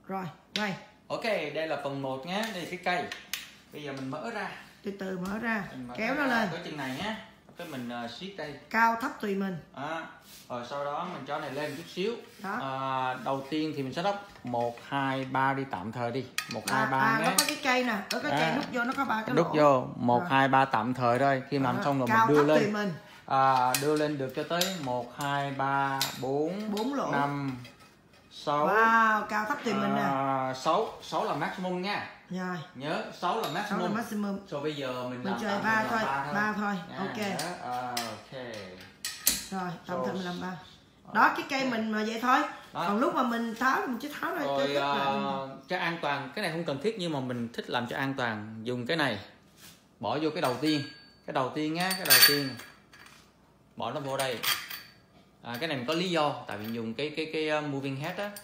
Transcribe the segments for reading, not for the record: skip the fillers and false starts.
Rồi, đây. Ok, đây là phần 1 nhé, đây là cái cây. Bây giờ mình mở ra. Từ từ mở ra, Mình mở kéo ra nó lên. cái chân này nhé. Cái mình siết đây. Cao thấp tùy mình. Rồi sau đó mình cho này lên chút xíu. Đó. Đầu tiên thì mình sẽ đắp 1, 2, 3 đi tạm thời đi. 1, 2, 3 nhé. Nó có cái cây nè, có cái cây đút vô nó có 3 cái lỗ. Đút vô 1, 2, 3 tạm thời thôi. Khi làm xong rồi mình đưa lên. Tùy mình. Đưa lên được cho tới 1, 2, 3, 4 lỗ. 5, 6. Wow, cao thấp tùy mình nè. 6 là maximum nha. Rồi. Nhớ 6 là maximum. 6 là maximum. Rồi bây giờ mình làm chơi 3 thôi. 3 thôi. Ok. Ok. Rồi, tạm thời mình làm 3. Đó, cái cây mình mà vậy thôi. Đó. Còn lúc mà mình tháo mình chỉ tháo ra rồi cho an toàn, cái này không cần thiết nhưng mà mình thích làm cho an toàn, dùng cái này bỏ vô cái đầu tiên. Cái đầu tiên nhá, cái đầu tiên bỏ nó vô đây. Cái này mình có lý do tại vì dùng cái moving head á.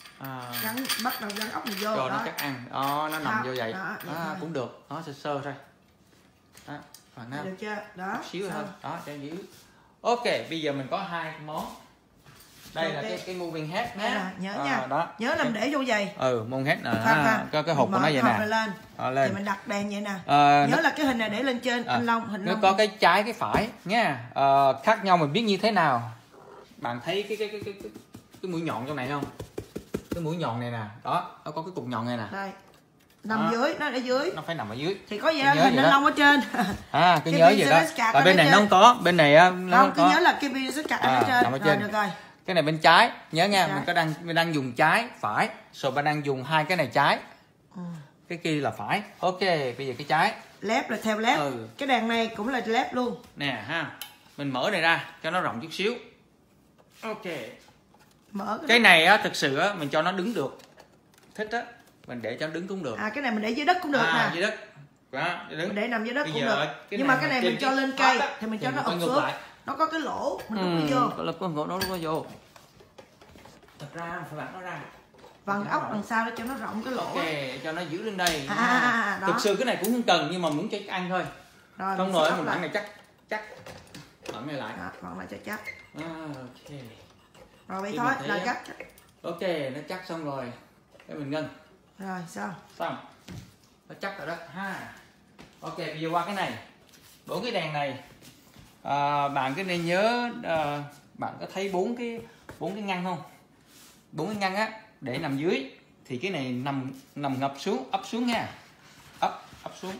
Bắt đầu gắn ốc mình vô rồi đó. Nó chắc ăn nó nằm vô vậy. Cũng được, nó sơ thôi đó, được chưa đó, xíu thôi đó cho giữ. Ok, bây giờ mình có 2 món. Đây là cái moving head nhé. Nhớ nha, nhớ làm để vô giày. Moving head nè, cái hộp của nó vậy nè. Lên. Thì mình đặt đèn vậy nè. Nhớ là cái hình này để lên trên anh Long, hình nó có cái trái cái phải nha. Khác nhau mình biết như thế nào. Bạn thấy cái mũi nhọn trong này không? Cái mũi nhọn này nè, đó, nó có cái cục nhọn này nè. Đây. Nằm dưới, nó ở dưới. Nó phải nằm ở dưới. Thì có gì đó hình anh Long ở trên. Cứ nhớ vậy đó. Tại bên này nó không có, bên này nó không có. Cứ nhớ là cái video sẽ cắt ở trên. Nằm ở trên. Được rồi. Cái này bên trái, nhớ nha, mình đang dùng trái, phải, rồi bạn đang dùng hai cái này trái. Cái kia là phải. Ok, bây giờ cái trái. Lép là theo lép. Cái đèn này cũng là lép luôn. Nè ha. Mình mở này ra cho nó rộng chút xíu. Ok. Mở cái này á thực sự á mình cho nó đứng được. Thích á, mình để cho nó đứng cũng được. Cái này mình để dưới đất cũng được nè. Dưới đất. Đó, mình để nằm dưới đất cũng được. Nhưng mà cái này mình cho lên cây thì mình cho nó ập xuống. Nó có cái lỗ, mình đút vô. Nó có vô. Thật ra phải vặn nó ra. Vặn ốc đằng sau để cho nó rộng cái lỗ. Ok, cho nó giữ lên đây. Thực sự cái này cũng không cần nhưng mà muốn cho ăn thôi. Rồi, xong rồi mình vặn này chắc. Vặn này lại. Vặn lại cho chắc. Ok. Rồi vậy thôi, là chắc. Ok, nó chắc xong rồi. Để mình ngân. Rồi xong. Xong. Nó chắc rồi đó ha. Ok, bây giờ qua cái này. Bốn cái đèn này. Bạn cứ nên nhớ bạn có thấy bốn cái ngăn không? 4 cái ngăn á để nằm dưới thì cái này nằm ngập xuống, ấp xuống nha. Ấp xuống.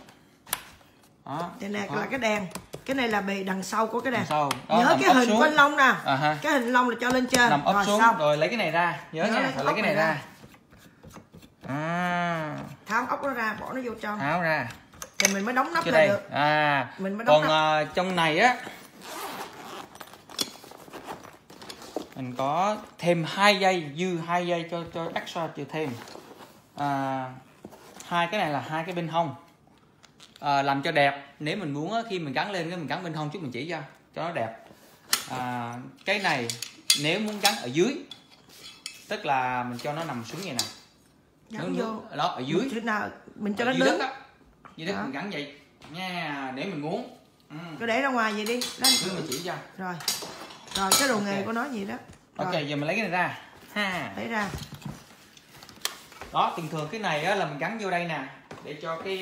Đó. Đây nè là cái đèn. Cái này là bề đằng sau của cái đèn. Đó, nhớ cái hình của anh Long nè. Cái hình Long là cho lên trên. Nằm ấp rồi, xuống xong. Rồi lấy cái này ra. Nhớ nha, phải lấy cái này ra. Tháo ốc nó ra, bỏ nó vô trong. Tháo ra. Thì mình mới đóng nắp lại được. Mình mới đóng nắp. Trong này á mình có thêm 2 giây, dư 2 giây cho extra trừ thêm. Hai cái này là hai cái bên hông. Làm cho đẹp. Nếu mình muốn á, khi mình gắn lên mình gắn bên hông chút mình chỉ cho nó đẹp. Cái này nếu muốn gắn ở dưới, tức là mình cho nó nằm xuống vậy nè. Gắn vô. Đó ở dưới. Thế nào mình cho nó dưới đứng. Dưới đất mình gắn vậy nha, để mình muốn. Cứ để ra ngoài vậy đi. Cứ mình chỉ cho. Rồi cái đồ nghề của nó gì đó. Ok, giờ mình lấy cái này ra ha. Lấy ra. Đó, thường cái này á, là mình gắn vô đây nè để cho cái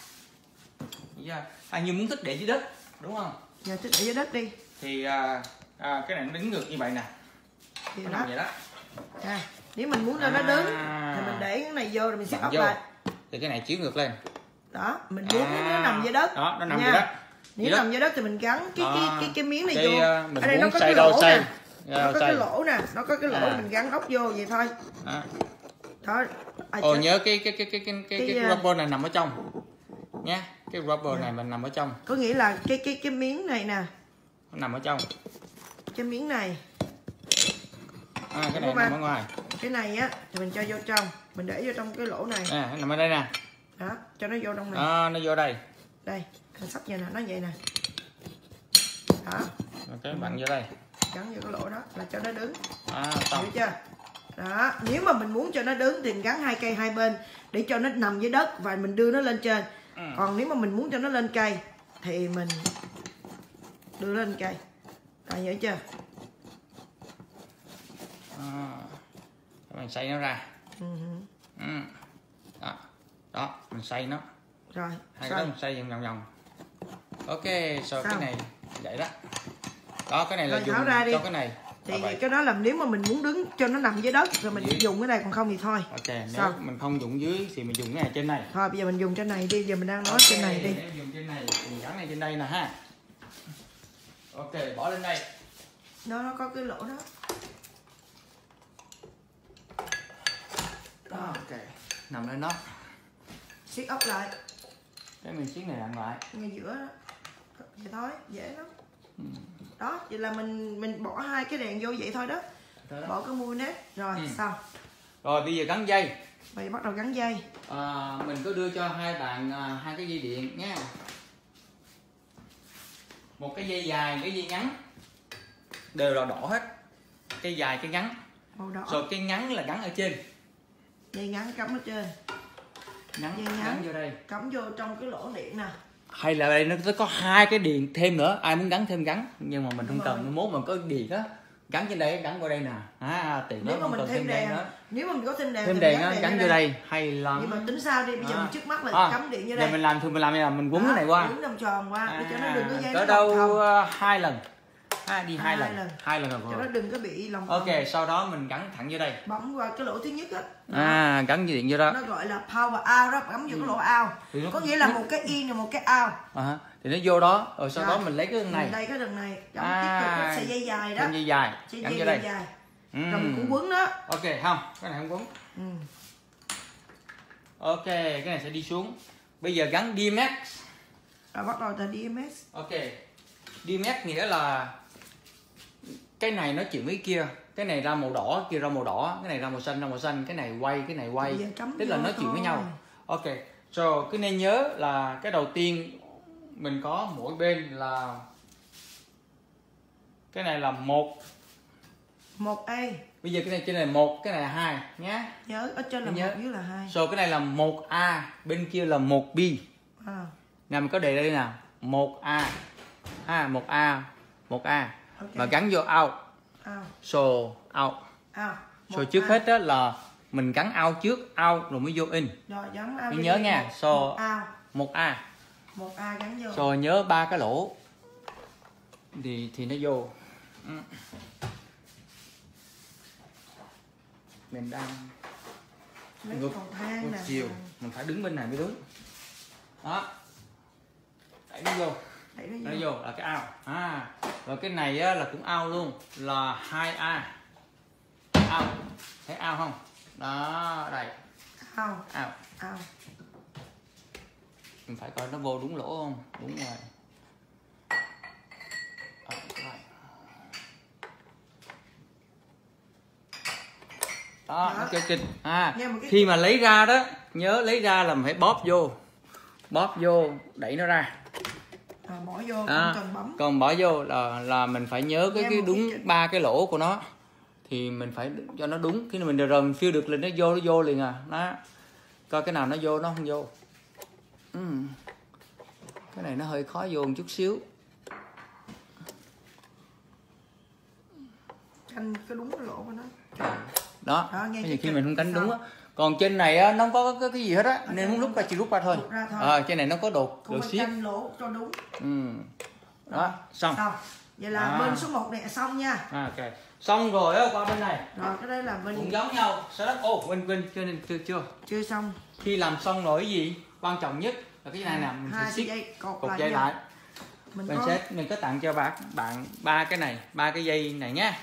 như muốn thích để dưới đất đúng không? Giờ thích để dưới đất đi. Thì cái này nó đứng ngược như vậy nè. Thì nó vậy đó. Nếu mình muốn cho nó đứng thì mình để cái này vô rồi mình sẽ ốc lại. Thì cái này chiếu ngược lên. Đó, mình muốn nó nằm dưới đất. Đó, nó nằm dưới đất. Nếu nằm dưới đất thì mình gắn cái miếng này vô. Ở đây nó có cái lỗ nè. Nó có cái lỗ nè, nó có cái lỗ mình gắn ốc vô vậy thôi. Đó. Nhớ cái rubber này nằm ở trong nha. Cái rubber này mình nằm ở trong. Có nghĩa là cái miếng này nè, nó nằm ở trong. Cái miếng này. Cái này nằm ở ngoài. Cái này á thì mình cho vô trong, mình để vô trong cái lỗ này. Nó nằm ở đây nè. Đó, cho nó vô trong này. Nó vô đây. Đây, mình sắp vậy nè, nó vậy nè. Đó. Cái bạn vô đây. Gắn vô cái lỗ đó là cho nó đứng. Hiểu chưa? Đó, nếu mà mình muốn cho nó đứng thì mình gắn 2 cây hai bên để cho nó nằm dưới đất và mình đưa nó lên trên. Còn nếu mà mình muốn cho nó lên cây thì mình đưa lên cây. Rồi hiểu chưa? Mình xay nó ra. Đó, đó mình xoay nó Rồi hai cái đó mình xoay vòng vòng. Ok, sau cái này vậy đó. Đó, cái này là rồi, dùng ra đi. cho cái này. Thì cái đó là nếu mà mình muốn đứng cho nó nằm dưới đất rồi mình dùng cái này, còn không thì thôi. Ok, nếu mình không dùng dưới thì mình dùng cái này trên này. Thôi bây giờ mình dùng trên này đi, giờ mình đang nói trên này đi. Nếu dùng trên này mình gắn này trên đây nè ha. Ok, bỏ lên đây. Nó có cái lỗ đó. Đó, ok. Nằm lên nó. Siết ốc lại. Cái mình siết này lại. Ngay giữa đó. Vậy thôi, dễ lắm. Đó, vậy là mình bỏ hai cái đèn vô vậy thôi đó. Bỏ cái mui nét rồi xong. Rồi bây giờ gắn dây. Vậy bắt đầu gắn dây. Mình có đưa cho hai bạn hai cái dây điện nha. Một cái dây dài, cái dây ngắn đều là đỏ hết. Cái dài, cái ngắn. Màu đỏ. Rồi cái ngắn là gắn ở trên. Dây ngắn cắm ở trên. Dây ngắn gắn vô đây. Cắm vô trong cái lỗ điện nè. Hay là đây nó có hai cái điện thêm nữa, ai muốn gắn thêm gắn, nhưng mà mình không cần, mốt mình có điện á gắn trên đây, gắn vào đây nè, tiền đó không cần thêm đèn nữa. Nếu mà mình có thêm đèn á gắn vô đây hay lắm. Nhưng mà tính sao đi, bây giờ mình trước mắt là cắm điện vô đây. Giờ mình làm như là mình quấn cái này qua, quấn vòng tròn qua để cho nó đừng có dây cỡ đâu 2 lần, đi 2 lần rồi. Cho nó đừng có bị lòng. Ok, sau đó mình gắn thẳng vô đây, bấm qua cái lỗ thứ nhất á. Gắn điện vô đó. Nó gọi là power out đó, bấm vô cái lỗ out. Có nghĩa là một cái in và một cái out. Thì nó vô đó, rồi sau đó mình lấy cái đường này. Đây cái đường này, cắm tiếp tục cái sợi dây dài đó. Dây dài, gắn vô đây. Rồi mình cũng quấn đó. Ok, không, cái này không quấn. Ok, cái này sẽ đi xuống. Bây giờ gắn DMX. Bắt đầu từ DMX. Ok, DMX nghĩa là cái này nói chuyện với kia, cái này ra màu đỏ, kia ra màu đỏ, cái này ra màu xanh, cái này quay, cái này quay, tức là nói chuyện với nhau. Ok, rồi cứ nên nhớ là cái đầu tiên mình có mỗi bên là cái này là 1A. Bây giờ cái này trên này 1, cái này là 2 nhé. Nhớ ở trên là 1 dưới là 2. Rồi cái này là 1A, bên kia là 1B. Nè mình có đề đây nè, 1A. 1A. Okay. Và gắn vô out. Out. Rồi trước hết đó là mình gắn out trước, out rồi mới vô in. Rồi gắn out. Nhớ nha. 1A. 1A gắn vô. Rồi nhớ 3 cái lỗ thì nó vô. Mình đang ngược chiều, mình phải đứng bên này mới đúng. Đó. Đẩy nó vô. Nó vô là cái ao. Rồi cái này á, là cũng ao luôn, là 2A. Ao. Thấy ao không? Đó, đây. Ao. Mình phải coi nó vô đúng lỗ không? Đúng rồi. Đó, nó kêu kịch. Khi mà lấy ra đó, nhớ lấy ra là mình phải bóp vô, đẩy nó ra. Bỏ vô, không cần bấm. Còn bỏ vô là mình phải nhớ cái đúng 3 cái lỗ của nó, thì mình phải cho nó đúng. Khi mình rồi mình phiêu được lên nó vô liền à. Đó, coi cái nào nó vô, nó không vô. Cái này nó hơi khó vô một chút xíu. Canh cái đúng cái lỗ của nó. Đó, khi mình không cánh đúng á. Còn trên này á, nó không có cái gì hết á, nên muốn rút ra chỉ rút ra thôi. Trên này nó có độ xiết. Canh lỗ cho đúng. Đó, xong. Vậy là bên số 1 này xong nha. Ok. Xong rồi á, qua bên này. Rồi cái đây là bên cũng giống nhau. Quên chưa xong. Khi làm xong rồi cái gì quan trọng nhất là cái này nè, mình phải siết cột dây lại. Mình có tặng cho bạn 3 cái này, 3 cái dây này nhé.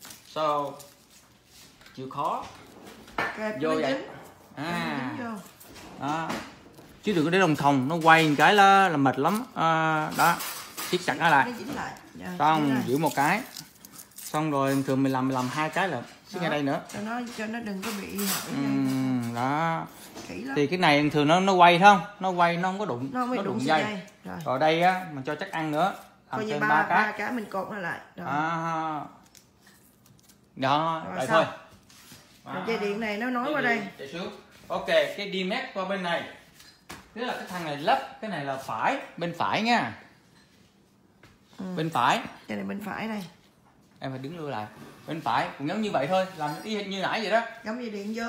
Chịu khó. Vô vậy. Đó. Chứ đừng có để đồng thòng, nó quay một cái là mệt lắm. Đó, siết chặt nó lại. Xong giữ một cái. Xong rồi thường mình làm 2 cái là siết ngay đây nữa. Cho nó đừng có bị đó. Thì cái này thường nó quay không? Nó quay nó không có đụng, nó đụng dây. Rồi đây á, mình cho chắc ăn nữa. Làm thêm 3 cái mình cột nó lại. Đó, vậy thôi. Rồi dây điện này nó nối qua đây. Ok, cái DMX qua bên này. Tức là cái thằng này lắp, cái này là phải, bên phải nha. Bên phải. Cái này bên phải này. Em phải đứng lui lại. Bên phải cũng giống như vậy thôi, làm y như nãy vậy đó. Gắm dây điện vô.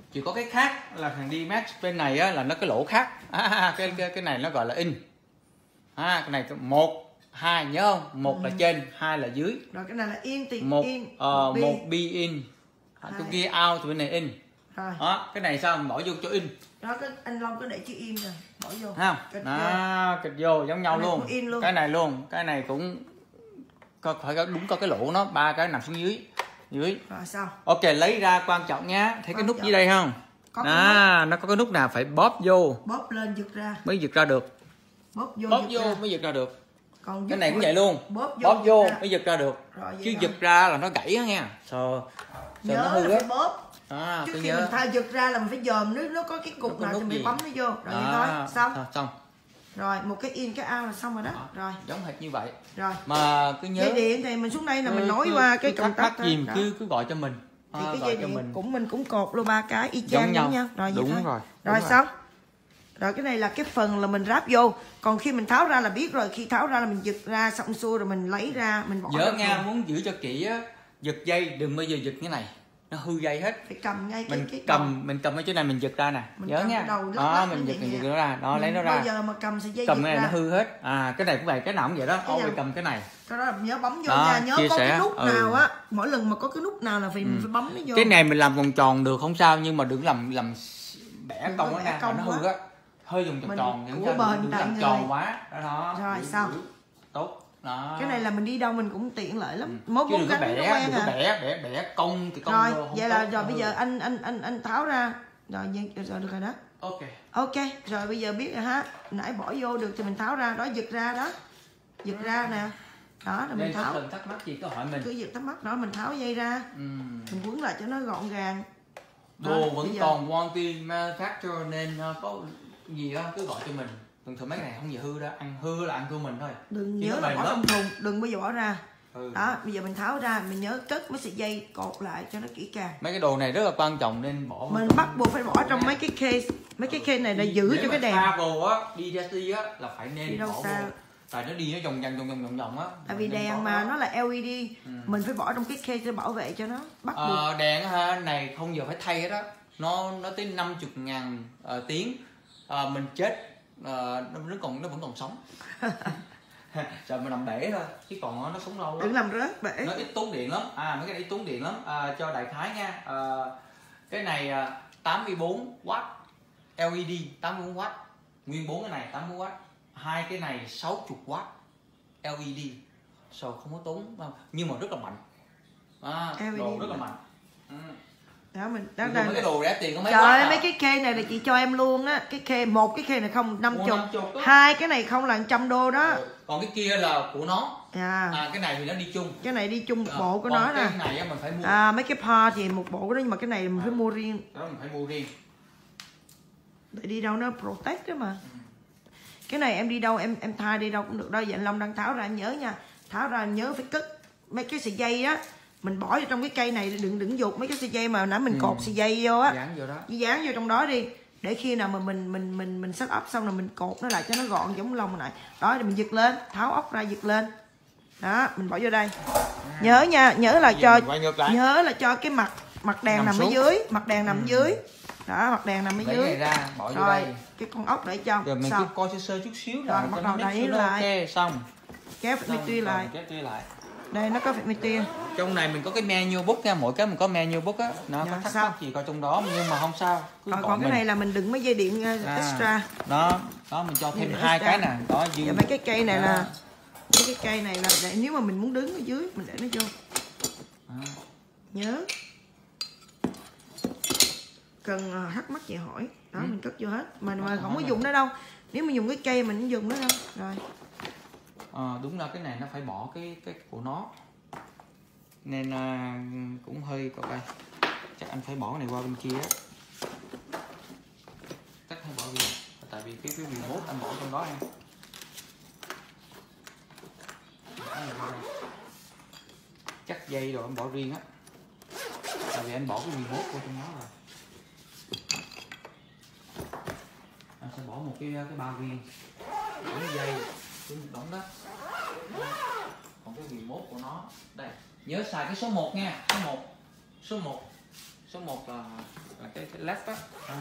Chỉ có cái khác là thằng D-Max bên này á, là nó cái lỗ khác. Cái này nó gọi là in. Cái này 1, 2 nhớ không? 1 là trên, 2 là dưới. Rồi cái này là in thì một in. một B in. Cái kia out thì bên này in. Rồi. Đó, cái này sao mình bỏ vô cho in. Đó, cái anh Long có để chữ in rồi, bỏ vô. Không? Kịch vô giống nhau luôn. Luôn. Cái này luôn, cái này cũng phải đúng có cái lỗ nó, 3 cái nằm xuống dưới. Rồi sao? Ok, lấy ra quan trọng nha. Thấy cái nút dưới đây không? Nó có cái nút nào phải bóp vô. Bóp lên giật ra. Mới giật ra được. Bóp vô mới giật ra được. Còn cái này cũng vậy luôn. Bóp vô mới giật ra được. Chứ giật ra là nó gãy á nha. Sợ nó hư á. Bóp. Trước khi mình giật ra là mình phải dòm nó có cái cục nào thì mình bấm nó vô. Rồi vậy thôi, xong. Rồi một cái in cái out là xong rồi đó. Rồi. Giống hệt như vậy. Rồi. Mà cứ nhớ dây điện thì mình xuống đây là mình nối qua cái công tắc gì cứ gọi cho mình. Thì cái dây điện mình cũng cột luôn 3 cái y chang giống nhau. Rồi đúng rồi. Rồi xong. Rồi cái này là cái phần là mình ráp vô. Còn khi mình tháo ra là biết rồi. Khi tháo ra là mình giật ra xong xuôi rồi mình lấy ra mình bỏ. Nhớ nha, muốn giữ cho kỹ á, giật dây đừng bao giờ giật cái này. Nó hư dây hết. Phải cầm ngay cái mình cầm ở chỗ này mình giật ra nè. Nhớ nha. Đó mình giật nó ra, nó lấy nó ra. Bao giờ mà cầm sợi dây cầm cái này nó hư hết. Cái này cũng vậy, cái nào cũng vậy đó. Phải cầm cái này. Cái đó là nhớ bấm vô nha, nhớ có cái nút nào á, mỗi lần mà có cái nút nào là phải bấm nó vô. Cái này mình làm vòng tròn được không sao, nhưng mà đừng làm bẻ cong nó ra, nó hư á. Hơi dùng tròn tròn những cái đừng làm tròn quá. Đó. Rồi xong. Tốt. Đó. Cái này là mình đi đâu mình cũng tiện lợi lắm. Mốt đừng có bẻ cong thì cong rồi vậy là rồi bây giờ anh tháo ra rồi được rồi đó. Ok rồi bây giờ biết rồi ha, nãy bỏ vô được thì mình tháo ra đó, giật ra đó, giật ra nè đó là mình tháo. Thắc mắc gì cứ hỏi mình, cứ giật thắc mắc đó mình tháo dây ra, mình quấn lại cho nó gọn gàng. Đồ vẫn còn warranty manufacturer nên có gì đó cứ gọi cho mình. Thường mấy cái này không gì hư đó, ăn hư là ăn thua mình thôi. Đừng nhớ là bỏ trong thùng, đừng bao giờ bỏ ra. Đó, bây giờ mình tháo ra, mình nhớ cất mấy sợi dây cột lại cho nó kỹ càng. Mấy cái đồ này rất là quan trọng nên bỏ. Mình bắt buộc phải bỏ trong mấy cái case. Mấy cái case này là giữ cho cái đèn. Travel á, đi ra á là phải nên bỏ vô. Tại nó đi nó vòng á. Tại vì đèn mà nó là LED, mình phải bỏ trong cái case để bảo vệ cho nó. Bắt buộc. Đèn này không giờ phải thay hết đó. Nó tới 50.000 tiếng. Mình chết nó vẫn còn sống. Trời mình làm bể thôi chứ còn nó sống lâu lắm. Đừng làm rớt bể. Nó ít tốn điện lắm. Mấy cái này ít tốn điện lắm. Cho đại khái nha. Cái này 84W LED 84W. Nguyên 4 cái này 80W. Hai cái này 60W LED. Không có tốn nhưng mà rất là mạnh. Đồ rất là mạnh. Đó mình mấy cái đồ rẻ tiền có mấy. Trời ơi, mấy cái kê này là chị cho em luôn á. Cái kê, một cái kê này không 50, hai cái này không là 100 đô đó. Còn cái kia là của nó. Cái này thì nó đi chung. Cái này đi chung một bộ của nó nè. Cái này mình phải mua. Mấy cái par thì một bộ của nó, nhưng mà cái này mình phải mua riêng. Đó mình phải mua riêng. Để đi đâu nó protect đó mà. Cái này em đi đâu em thay đi đâu cũng được đâu. Vậy anh Long đang tháo ra em nhớ nha. Tháo ra nhớ phải cất mấy cái sợi dây á, mình bỏ vô trong cái cây này, đừng dục mấy cái sợi dây mà nãy mình cột sợi dây vô á, dán vô trong đó đi, để khi nào mà mình set up xong rồi mình cột nó lại cho nó gọn giống lông này đó, thì mình giật lên, tháo ốc ra giật lên đó, mình bỏ vô đây. Nhớ nha, nhớ là cho cái mặt đèn nằm ở dưới, mặt đèn nằm dưới đó, mặt đèn nằm ở dưới ra, bỏ vô rồi đây. Cái con ốc để trong rồi mình cứ coi sơ chút xíu rồi bắt đầu đẩy lại. Ok xong Kéo phịch tuy lại. Đây nó có phịch tuy. Trong này mình có cái menu book nha, mỗi cái mình có menu book á, nó có thắc mắc gì coi trong đó nhưng mà không sao. Còn cái này là mình đựng mấy dây điện extra. Đó mình cho thêm hai cái nè, đó dư. Mấy cái cây này là cái cây này là để nếu mà mình muốn đứng ở dưới mình để nó vô. Nhớ. Cần thắc mắc gì hỏi, đó mình cất vô hết. Mà không có dùng nó đâu. Nếu mà dùng cái cây mình không dùng nó đâu. Rồi. Đúng là cái này nó phải bỏ cái của nó nên cũng hơi coi chắc anh phải bỏ cái này qua bên kia á, chắc không bỏ riêng tại vì cái remote anh bỏ trong đó em. Chắc dây rồi anh bỏ riêng á, tại vì anh bỏ cái remote vô trong đó rồi. Anh sẽ bỏ một cái bao riêng, bỏ cái dây cái đóng đó. Còn cái remote của nó đây, nhớ xài cái số 1 nha, số 1 là là cái led á.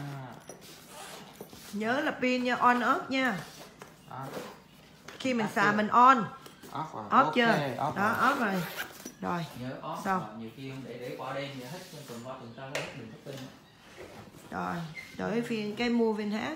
Nhớ là pin nha, on off nha. Khi mình xài mình on. Off chưa? Off đó, off rồi. Rồi. Nhớ off. Xong. Nhiều khi để qua đêm vậy hết tuần qua tuần sau hết đừng có tin. Rồi, đợi phiên cái moving hát.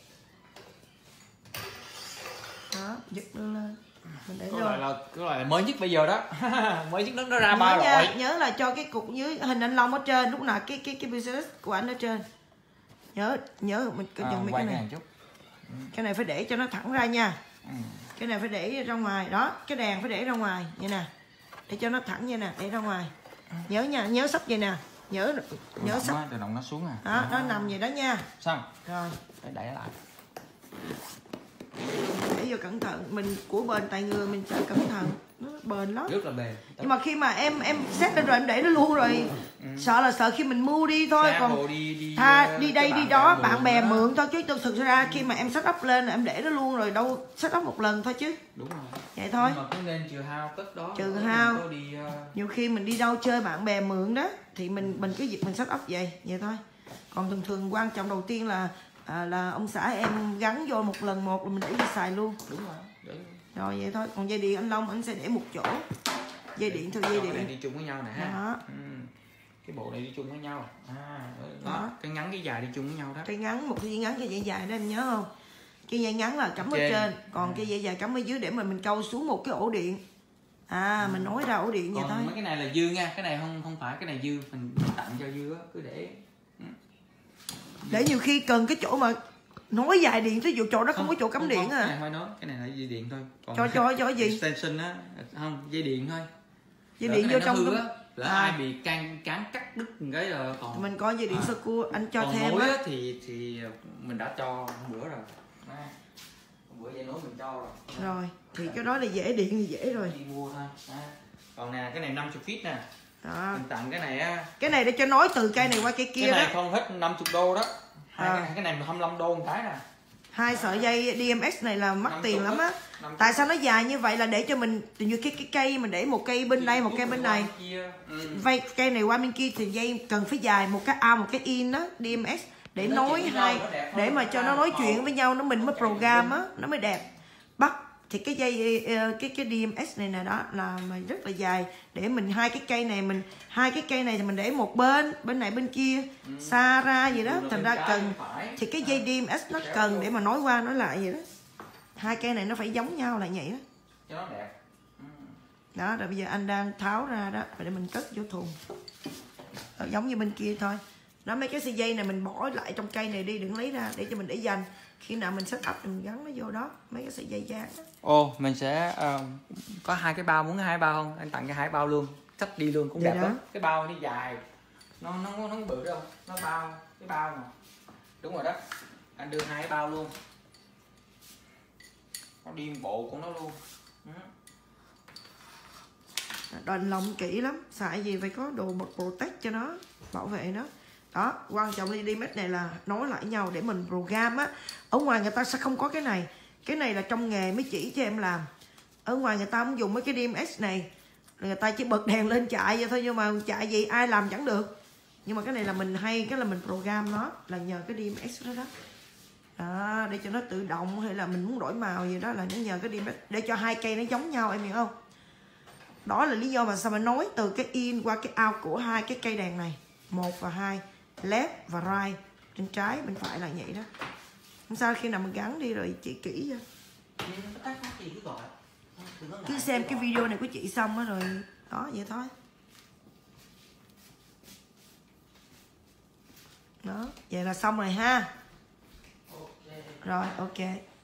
Đó, giật đưa lên. Mình để cái loại là mới nhất bây giờ đó. Mới nhất nó ra 3 nha, loại. nhớ là cho cái cục dưới hình anh Long ở trên, lúc nào cái business của anh ở trên. Nhớ mình dùng mấy cái này. Cái này phải để cho nó thẳng ra nha. Cái này phải để ra ngoài, đó, cái đèn phải để ra ngoài vậy nè. Để cho nó thẳng vậy nè, để ra ngoài. Nhớ nha, nhớ sắp vậy nè. Nhớ sắp. Tự động nó xuống à. Đó, nó nằm vậy đó nha. Xong. Rồi. Để đẩy lại. Để vô cẩn thận, mình của bền tại người mình chờ cẩn thận, nó bền lắm. Rất là bền. Nhưng mà khi mà em set lên rồi em để nó luôn rồi, sợ khi mình mua đi thôi, còn đi đây đi đó bạn bè mượn thôi, chứ thực ra khi mà em set up lên em để nó luôn rồi, đâu set up một lần thôi chứ. Đúng rồi. Vậy thôi. Nhưng mà cứ nên trừ hao cất đó. Trừ hao. Nhiều khi mình đi đâu chơi bạn bè mượn đó thì mình cứ việc mình set up vậy thôi. Còn thường quan trọng đầu tiên là ông xã em gắn vô một lần một là mình để đi xài luôn. Đúng rồi. Rồi vậy thôi. Còn dây điện anh Long anh sẽ để một chỗ. Dây điện thôi, dây điện. Cái này đi chung với nhau nè ha. Đó. Cái bộ này đi chung với nhau. Đó. Cái ngắn cái dài đi chung với nhau đó. Cái ngắn, một cái dây ngắn cái dây dài đó em nhớ không? Cái dây ngắn là cắm ở trên, còn cái dây dài cắm ở dưới để mà mình câu xuống một cái ổ điện. Mình nối ra ổ điện vậy thôi. Mấy cái này là dư nha, cái này không phải, cái này dư mình tặng cho dư á, cứ để nhiều khi cần cái chỗ mà nối dài điện, ví dụ chỗ đó không có chỗ cắm điện à. Cái này thôi nói, cái này là dây điện thôi. Còn cho gì? Extension á, không, dây điện thôi. Dây điện vô trong hư á, lỡ ai bị cán cắt đứt một cái là còn mình có dây điện sơ cua anh cho còn thêm á. Thì mình đã cho bữa rồi. Bữa dây nối mình cho rồi. Thì cái đó là dễ điện thì dễ rồi. Đi mua thôi. Còn nè, cái này 50 feet nè. Đó. Mình tặng cái này á. Cái này để cho nối từ cây này qua cây kia đó. Cái này không hết 50 đô đó. Cái này 25 đô một cái nè. 2 sợi dây DMX này là mắc tiền lắm á. Tại sao nó dài như vậy là để cho mình như cái cây mình để một cây bên đây, một cây bên này. Vây cây này qua bên kia thì dây cần phải dài, một cái out một cái in đó, DMX để nối hai, để mà cho nó nói chuyện với nhau, nó mình mới program á, nó mới đẹp. Bắt thì cái dây cái DMX này nè, đó là rất là dài để mình hai cái cây này thì mình để một bên này bên kia xa ra vậy đó, thành ra cần thì cái dây DMX nó cần để mà nói qua nói lại vậy đó. Hai cây này nó phải giống nhau lại vậy đó. Cho nó đẹp. Đó, rồi bây giờ anh đang tháo ra đó để mình cất vô thùng. Giống như bên kia thôi. Đó, mấy cái sợi dây này mình bỏ lại trong cây này đi, đừng lấy ra để cho mình để dành. Khi nào mình set up thì mình gắn nó vô đó, mấy cái sợi dây dán đó. Mình sẽ có 2 cái bao, muốn 2 bao không? Anh tặng cái 2 bao luôn, cắt đi luôn cũng đẹp lắm. Cái bao nó dài, nó bự đâu, nó bao cái bao mà. Đúng rồi đó. Anh đưa 2 cái bao luôn. Nó đi bộ của nó luôn. Đền lòng kỹ lắm, xài gì phải có đồ bật protect cho nó, bảo vệ nó. Đó, quan trọng là DMX này là nối lại nhau để mình program á. Ở ngoài người ta sẽ không có cái này. Cái này là trong nghề mới chỉ cho em làm. Ở ngoài người ta không dùng mấy cái DMX này. Người ta chỉ bật đèn lên chạy vậy thôi, nhưng mà chạy gì ai làm chẳng được. Nhưng mà cái này là mình hay, cái là mình program nó là nhờ cái DMX đó đó. Đó, để cho nó tự động hay là mình muốn đổi màu gì đó là nó nhờ cái DMX để cho hai cây nó giống nhau, em hiểu không? Đó là lý do mà sao mà nối từ cái in qua cái out của hai cái cây đèn này, 1 và 2, left và right, bên trái bên phải là vậy đó. Không sao, khi nào mình gắn đi rồi chị kỹ cho. Cứ xem cái video này của chị xong á rồi đó vậy thôi. Đó, vậy là xong rồi ha. Rồi, ok.